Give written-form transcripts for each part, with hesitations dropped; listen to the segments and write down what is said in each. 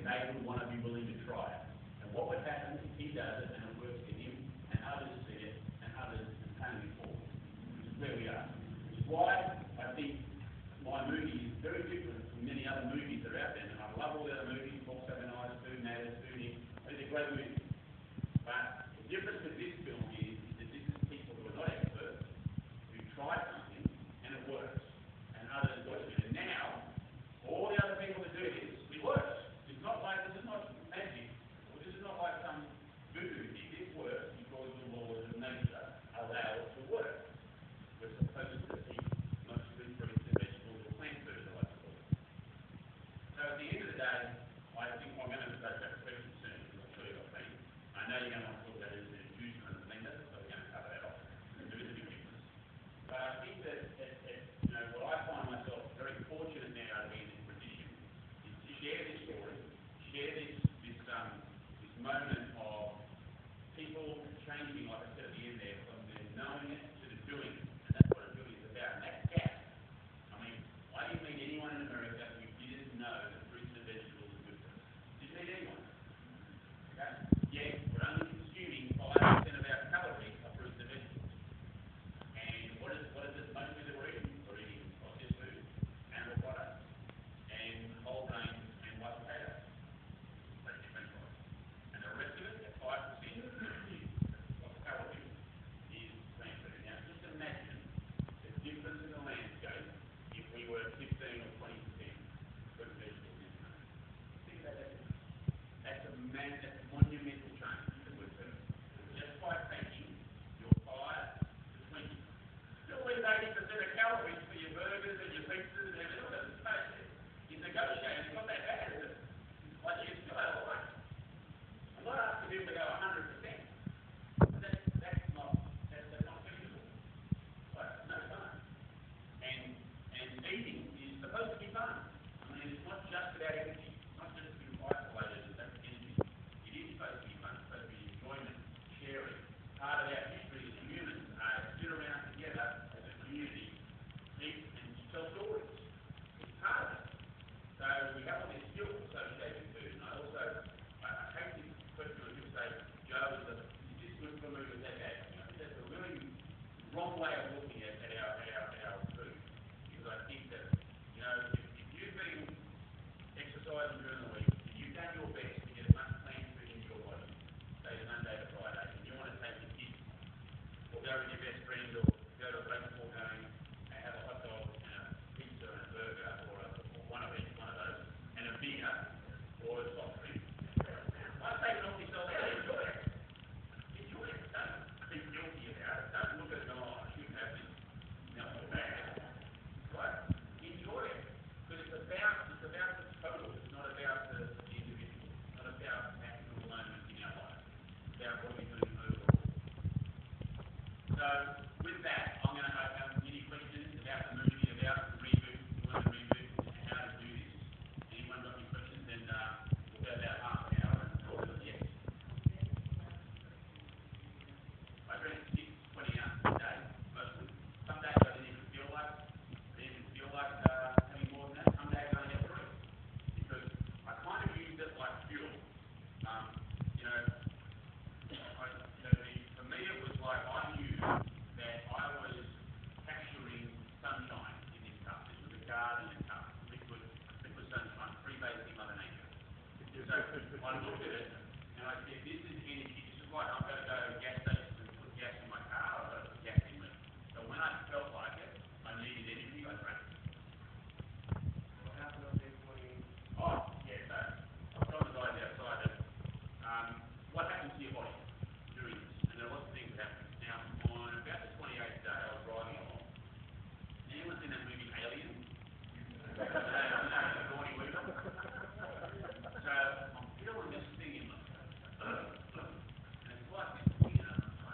they would want to be willing to try it. And what would happen if he does it and it works for him, and others see it, and others pay him forward, which is where we are. Which is why I think my movie is very different from many other movies that are out there. And I love all the other movies, Books Have Eyes, Food Matters, Foodie. These are great movies. But the difference with this film is that this is people who are not experts, who try something and it works, and others don't. And now, all the other people that do this, it works. It's not like, this is not magic, or this is not like some voodoo thing. This works because the laws of nature allow it to work. We're supposed to eat mostly fruits and vegetables or plant food, I like to call it. So at the end of the day, I think I'm going to go back to question soon, because I'll show you what I mean. I know you're going to want to talk about it as an inducement and blender, so we're going to cover that off. There is a big difference. But I think that what I find myself very fortunate now to be in this position is to share this story, share this moment of people changing, like I said at the end there, from the knowing it to the doing it. And that's what it really is about. And that gap, I mean, I didn't meet anyone in America who didn't know that fruits and vegetables are good for us. Didn't meet anyone. Okay? Yet, we're only consuming 5% of our calories of fruits and vegetables. And what is it mostly that we're eating? We're eating processed food, animal products, and whole grains and white potatoes. Like different products. And the rest of it, at 5% of calories, is plant food. Now, just imagine the difference in the landscape if we were 15 or 20% fruit and vegetables in the country. Think about that. That's a monumental change that we've done. Just by taking your 5 to 20. Still leave 80% of calories for your burgers and your pizzas and everything else. It's negotiating. It's not that bad, is it? Like you still have a lot. I'm not asking people to go 100%. That's not feasible. Right? No fun. And eating is supposed to be fun. I mean, it's not just about energy. It's not just being isolated and that's energy. It is supposed to be fun. It's supposed to be enjoyment, sharing. Part of our history as humans are to sit around together as a community, eat and tell stories. It's part of it. So we have all these skills associated with food. And I hate this question when people say, Joe, is this good for me with that bad? I think that's a really wrong way of looking at our food. Because I think that, if you've been exercising during the week, and you've done your best to get as much plant food into your body, say Monday to Friday, and you want to take your kids, or go with your best friend, or go to a baseball game, and have a hot dog and a pizza and a burger, or one of each one of those, and a beer, or a soft drink. I say knock yourself out, enjoy it. Enjoy it. Don't be guilty about it. Don't look at it and go, I shouldn't have this. It's bad. Right? Enjoy it. Because it's about the total. It's not about the individual. It's not about maximum moment in our life. It's about what we're doing overall. So, with that, I'm going to have any questions about the movie, about the reboot, doing the reboot, and how to do this. Anyone got any questions? Then we'll go about half an hour and talk about it. Yes. I read 20 hours a day, mostly. Some days I didn't even feel like having more than that. Some days I only had 3. Because I kind of used it like fuel. For me it was like I knew that I was capturing sunshine in this cup. This was a garden cup, liquid sunshine, freebasing Mother Nature. So I looked at it and I said, this is energy. This is like I'm going to go to gas stations and put gas in my car. I've got to put gas in me. So when I felt like it, I needed energy, I drank it. What happened on day 28? Oh, yeah, so I've got the guys outside that what happens to your body during this? And there are lots of things that happen. Now, on about the 28th day, I was driving along. Anyone seen that movie Alien? Sigourney Weaver? So I'm feeling this thing in my and it's like this thing,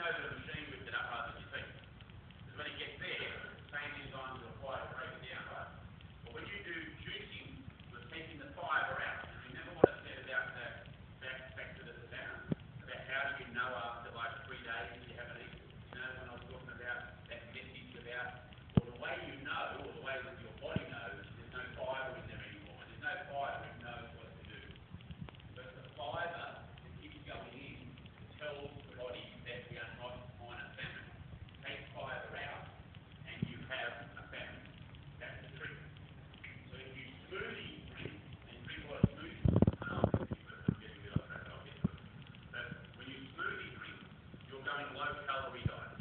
know that a machine whipped it up rather than your feet. Because when it gets there, same enzymes are required to break it down, right? But when you do juicing, you're taking the fibre out. And remember what I said about that, back to the sound, about how do you know after like 3 days you haven't eaten? You know, when I was talking about that message about, well, the way you know, or the way that your body knows, there's no fibre in there anymore. And there's no fibre, it knows what to do. But the fibre that keeps going in tells the body that we are not on a famine. Take fibre out, and you have a famine. That's the trick. So if you smoothie drink, and drink a lot of smoothies, I'm getting a bit off track, I'll get to it. But when you smoothie drink, you're going low calorie diet.